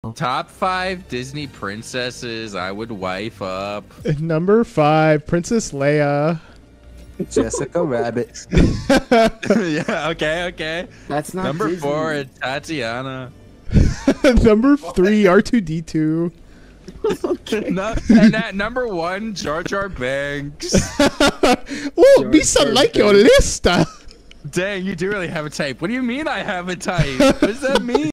Top 5 Disney princesses I would wife up. Number 5, Princess Leia. Jessica Rabbit. Yeah, okay. That's not Number Disney. 4, Tatiana. Number 3, R2D2. No, and at number 1, Jar Jar Binks. Oh, Misa like your list. Dang, you do really have a type. What do you mean I have a type? What does that mean?